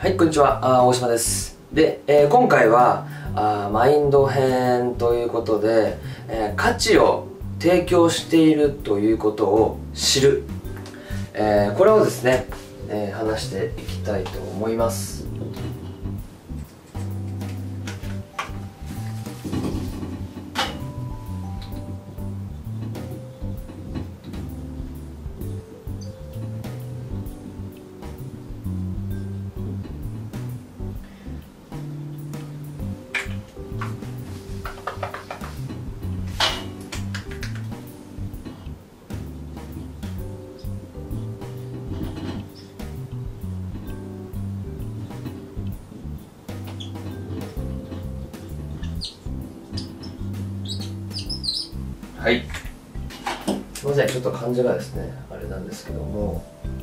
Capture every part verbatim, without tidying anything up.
はい、こんにちは。あ大島です。で、えー今回はあマインド編ということで、えー価値を提供しているということを知る、えーこれをですね、えー話していきたいと思います。はい、すみません、ちょっと漢字がですねあれなんですけども、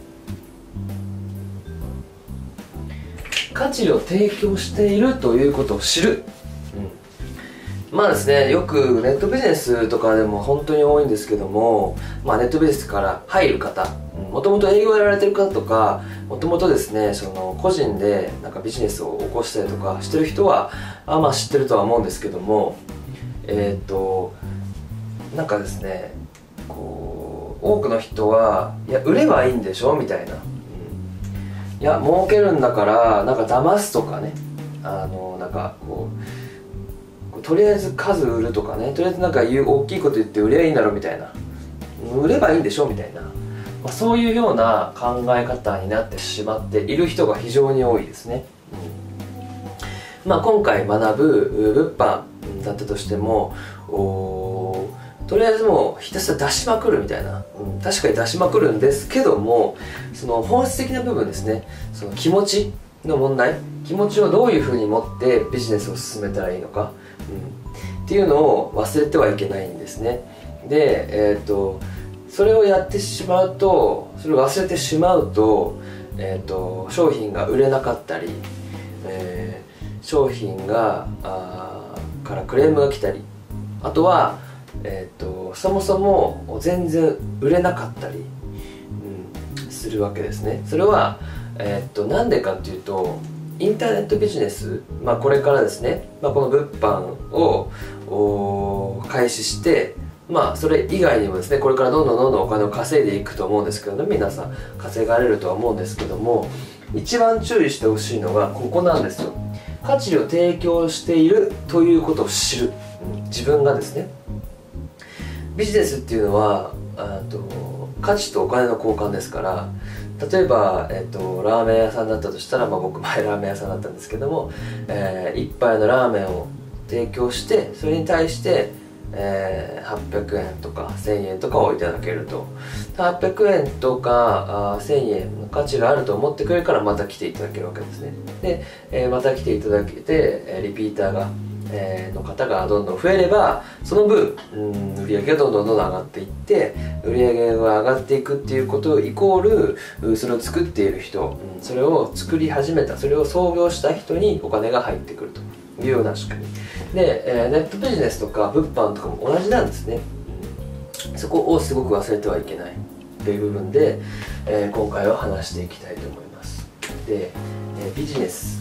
価値を提供しているということを知る、うん、まあですね、よくネットビジネスとかでも本当に多いんですけども、まあ、ネットビジネスから入る方、もともと営業やられてる方とか、もともとですねその個人でなんかビジネスを起こしたりとかしてる人はあまあ知ってるとは思うんですけども、えっ、となんかですね、こう多くの人はいや売ればいいんでしょみたいな、うん、いや儲けるんだからなんか騙すとかね、あのなんかこうとりあえず数売るとかね、とりあえずなんか言う大きいこと言って売ればいいんだろみたいな、売ればいいんでしょみたいな、まあ、そういうような考え方になってしまっている人が非常に多いですね。うん、まあ今回学ぶ物販だったとしても、おとりあえずもうひたすら出しまくるみたいな、うん、確かに出しまくるんですけども、その本質的な部分ですね、その気持ちの問題、気持ちをどういうふうに持ってビジネスを進めたらいいのか、うん、っていうのを忘れてはいけないんですね。で、えー、っとそれをやってしまうと、それを忘れてしまうと、えー、っと商品が売れなかったり、えー、商品があからクレームが来たり、あとはえー、とそもそも全然売れなかったり、うん、するわけですね。それは、えー、となんでかっていうと、インターネットビジネス、まあ、これからですね、まあ、この物販を開始して、まあ、それ以外にもですね、これからどんどんどんどんお金を稼いでいくと思うんですけど、ね、皆さん稼がれるとは思うんですけども、一番注意してほしいのがここなんですよ。価値を提供しているということを知る、うん、自分がですね、ビジネスっていうのはあと価値とお金の交換ですから、例えば、えっと、ラーメン屋さんだったとしたら、まあ、僕前ラーメン屋さんだったんですけども、えー、一杯のラーメンを提供して、それに対して、えー、はっぴゃくえんとかせんえんとかをいただけると、はっぴゃくえんとかあせんえんの価値があると思ってくれるから、また来ていただけるわけですね。で、えー、また来ていただけてリピーターがえーの方がどんどん増えれば、その分、うん、売り上げがどんどんどんどん上がっていって、売り上げが上がっていくっていうことイコール、それを作っている人、うん、それを作り始めた、それを創業した人にお金が入ってくるというような仕組みで、えー、ネットビジネスとか物販とかも同じなんですね。うん、そこをすごく忘れてはいけないという部分で、えー、今回は話していきたいと思います。で、えー、ビジネス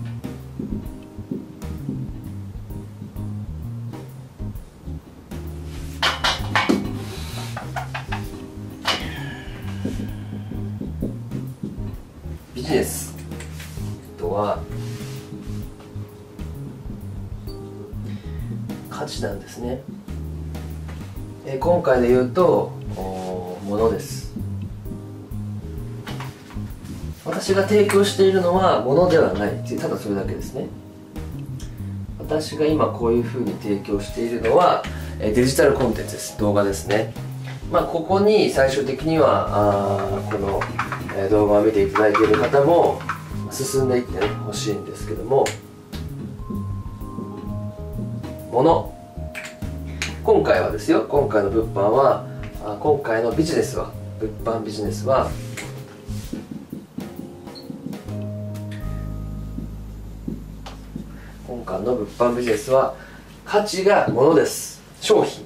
ビジネスとは価値なんですね。え今回で言うとものです。私が提供しているのはものではない、ただそれだけですね。私が今こういうふうに提供しているのはデジタルコンテンツです。動画ですね。まあここに最終的にはあこの動画を見ていただいている方も進んでいってねほしいんですけども、もの、今回はですよ、今回の物販はあ今回のビジネスは物販ビジネスは今回の物販ビジネスは価値がものです。商品、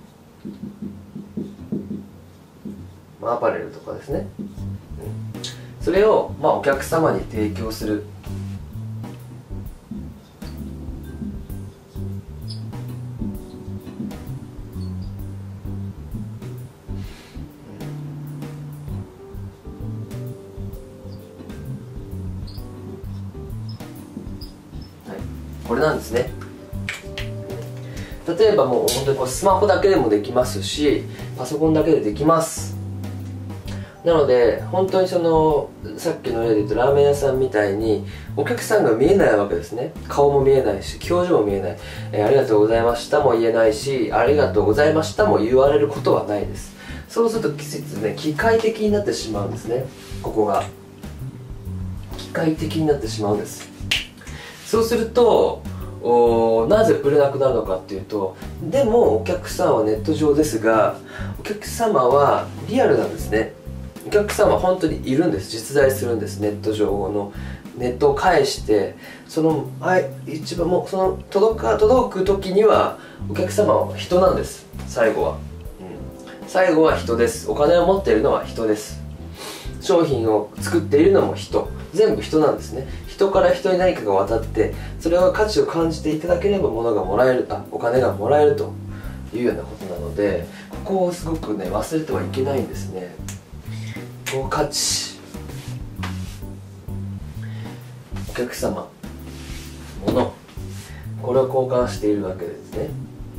まあ、アパレルとかですね、うん、 それを、まあ、お客様に提供する。これなんですね。例えばもう本当にこうスマホだけでもできますし、パソコンだけでできます。なので本当にそのさっきの例で言うとラーメン屋さんみたいにお客さんが見えないわけですね。顔も見えないし表情も見えない、えー、ありがとうございましたも言えないし、ありがとうございましたも言われることはないです。そうすると季節ね、機械的になってしまうんですね。ここが機械的になってしまうんです。そうするとおなぜ売れなくなるのかっていうと、でもお客さんはネット上ですが、お客様はリアルなんですね。お客様は本当にいるんです。実在するんです。ネット上のネットを介してそのあ一番もうその届か届く時にはお客様は人なんです。最後は、うん、最後は人です。お金を持っているのは人です。商品を作っているのも人、全部人なんですね。人から人に何かが渡って、それは価値を感じていただければ物がもらえる、あお金がもらえるというようなことなので、ここをすごくね忘れてはいけないんですね。こう価値、お客様、物、これを交換しているわけですね、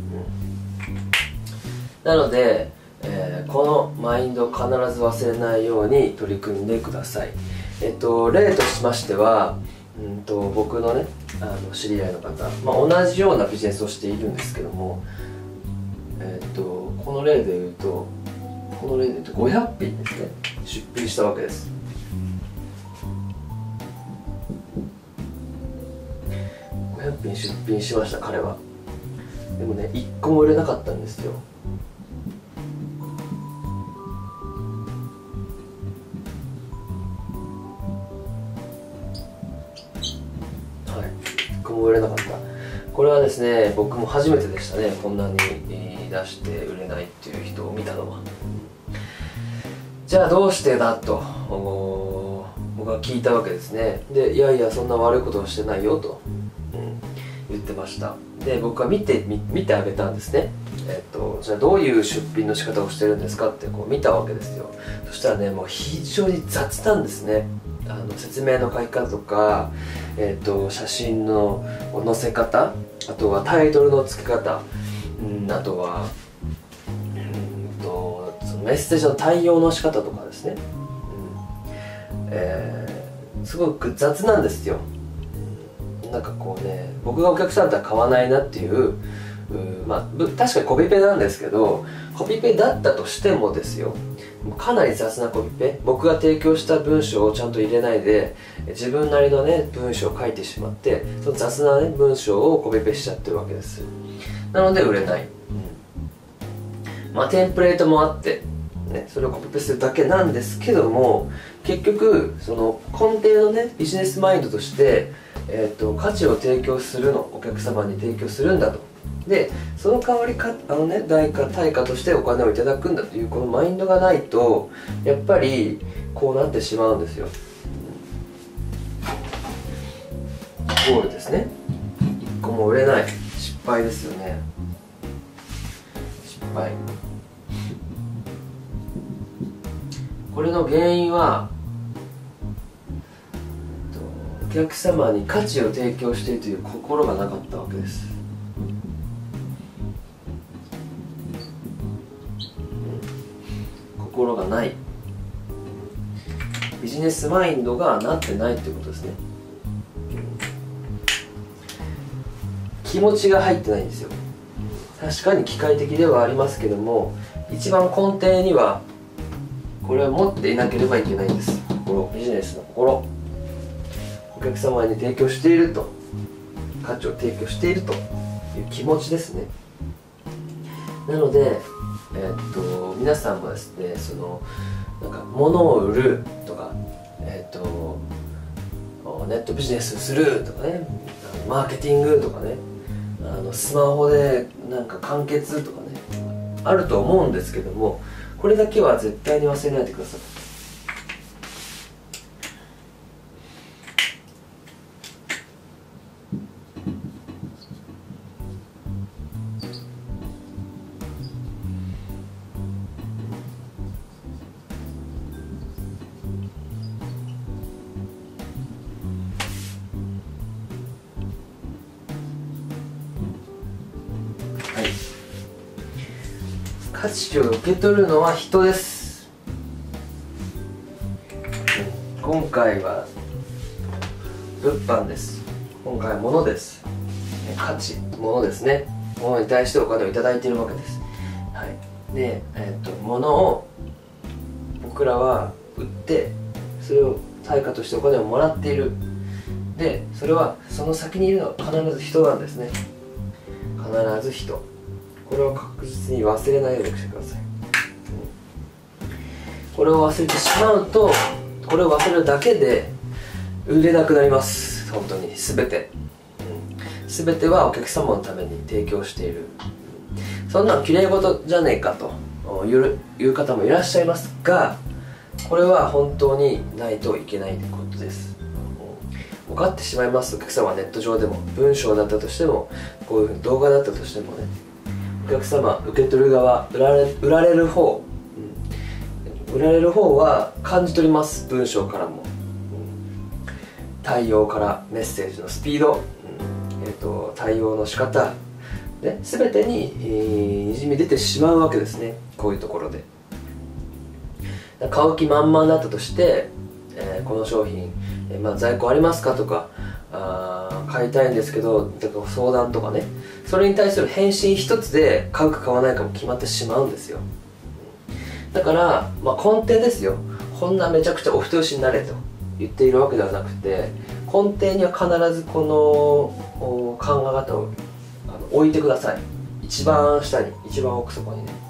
うん、なので、えー、このマインドを必ず忘れないように取り組んでください。えっと例としましては、うんと僕のねあの知り合いの方、まあ、同じようなビジネスをしているんですけども、えっとこの例で言うとこの例で言うとごひゃくぴんですね、出品したわけです。ごひゃくぴん出品しました彼は。でもねいっこも売れなかったんですよ。も売れなかった。これはですね僕も初めてでしたね。こんなに出して売れないっていう人を見たのは。じゃあどうしてだと僕は聞いたわけですね。でいやいやそんな悪いことをしてないよと、うん、言ってました。で僕は見てみ見てあげたんですね。えっとじゃあどういう出品の仕方をしてるんですかってこう見たわけですよ。そしたらねもう非常に雑なんですね。あの説明の書き方とか、えー、と写真の載せ方、あとはタイトルの付け方、うん、あとはうんとそのメッセージの対応の仕方とかですね、うんえー、すごく雑なんですよ。なんかこうね僕がお客さんとは買わないなっていううまあ確かにコピペなんですけど、コピペだったとしてもですよ、かなり雑なコピペ、僕が提供した文章をちゃんと入れないで自分なりのね文章を書いてしまって、その雑なね文章をコピペしちゃってるわけです。なので売れない、うん、まあテンプレートもあって、ね、それをコピペするだけなんですけども、結局その根底のねビジネスマインドとして、えー、と価値を提供するの、お客様に提供するんだと。でその代わりかあの、ね、代価対価としてお金をいただくんだというこのマインドがないとやっぱりこうなってしまうんですよ。ゴールですね。いっこも売れない、失敗ですよね。失敗。これの原因はお客様に価値を提供しているという心がなかったわけです。心がない、ビジネスマインドがなってないっていうことですね。気持ちが入ってないんですよ。確かに機械的ではありますけども、一番根底にはこれは持っていなければいけないんです。心、ビジネスの心、お客様に提供していると、価値を提供しているという気持ちですね。なのでえー、っと皆さんもですね、そのなんか物を売るとか、えー、っとネットビジネスするとかね、マーケティングとかね、あのスマホでなんか完結とかねあると思うんですけども、これだけは絶対に忘れないでください。 はい、価値を受け取るのは人です。今回は物販です。今回は物です。価値、物ですね。物に対してお金をいただいているわけです。はい、で、えー、っと物を僕らは売ってそれを対価としてお金をもらっている。でそれはその先にいるのは必ず人なんですね。必ず人。これを確実に忘れないようにしてください。これを忘れてしまうと、これを忘れるだけで売れなくなります。本当に全て、うん、全てはお客様のために提供している。そんなのきれい事じゃねえかといういう方もいらっしゃいますが、これは本当にないといけないことです。分かってしまいます。お客様はネット上でも文章だったとしても、こういうふうに動画だったとしてもね、お客様、受け取る側、売られ、売られる方、うん、売られる方は感じ取ります。文章からも、うん、対応からメッセージのスピード、うんえー、と対応の仕方で全てに、えー、にじみ出てしまうわけですね。こういうところで買う気満々だったとして、えー、この商品、えーまあ、在庫ありますかとか、あ買いたいんですけどだから相談とかね、それに対する返信一つで買うか買わないかも決まってしまうんですよ。だから、まあ、根底ですよ。こんなめちゃくちゃお人よしになれと言っているわけではなくて、根底には必ずこの考え方をあの置いてください。一番下に、一番奥底にね。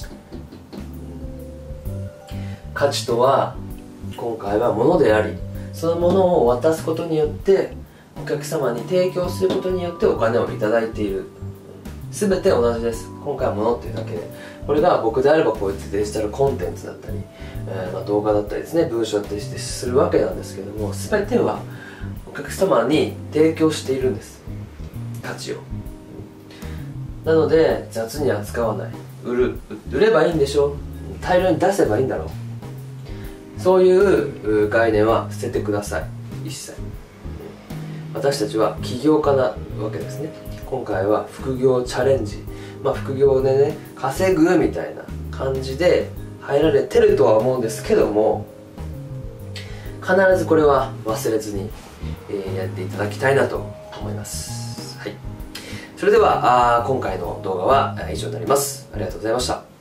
価値とは今回は物であり、そのものを渡すことによってお客様に提供することによってお金をいただいている。全て同じです。今回は物っていうだけで、これが僕であればこういったデジタルコンテンツだったり、えー、まあ動画だったりですね、文章だったりしてするわけなんですけども、全てはお客様に提供しているんです、価値を。なので雑に扱わない。売る売ればいいんでしょ、大量に出せばいいんだろう、そういう概念は捨ててください。一切。私たちは起業家なわけですね。今回は副業チャレンジ、まあ副業でね稼ぐみたいな感じで入られてるとは思うんですけども、必ずこれは忘れずに、えー、やっていただきたいなと思います。はい、それではあ今回の動画は以上になります。ありがとうございました。